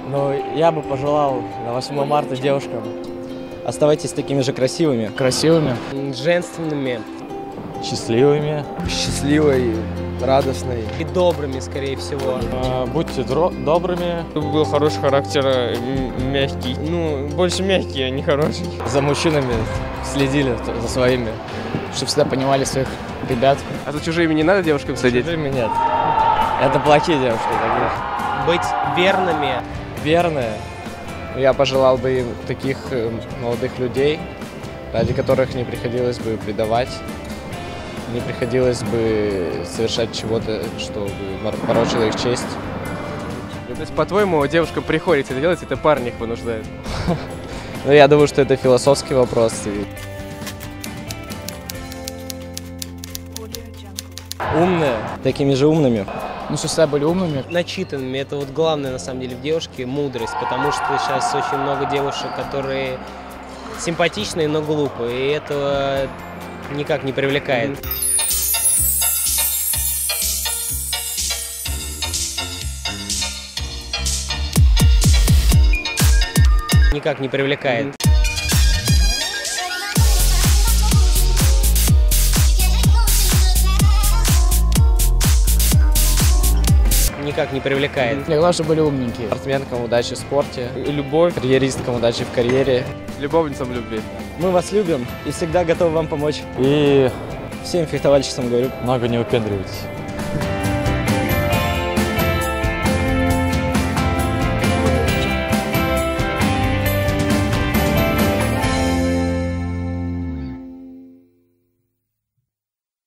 Но я бы пожелал на 8 марта девушкам: оставайтесь такими же красивыми. Красивыми. Женственными. Счастливыми. Счастливой, радостной. И добрыми, скорее всего. Будьте добрыми. Чтобы был хороший характер, мягкий. Ну, больше мягкий, а не хороший. За мужчинами следили, за своими. Чтобы всегда понимали своих ребят. А за чужими не надо девушкам следить? Чужими нет. Это плохие девушки такие. Быть верными. Верные. Я пожелал бы им таких молодых людей, ради которых не приходилось бы предавать, не приходилось бы совершать чего-то, что бы порочило их честь. То есть, по-твоему, девушкам приходится это делать, это парни их вынуждают? Но я думаю, что это философский вопрос. Умные. Такими же умными. Ну, что всегда были умными. Начитанными. Это вот главное, на самом деле, в девушке — мудрость. Потому что сейчас очень много девушек, которые симпатичные, но глупые. И это никак не привлекает. Никак не привлекает. Никак не привлекает. Мне главное, чтобы были умненькие. Спортсменкам удачи в спорте, Любовь, карьеристкам удачи в карьере. любовницам любви. Мы вас любим и всегда готовы вам помочь. И Всем фехтовальщицам говорю: много не выпендривайтесь.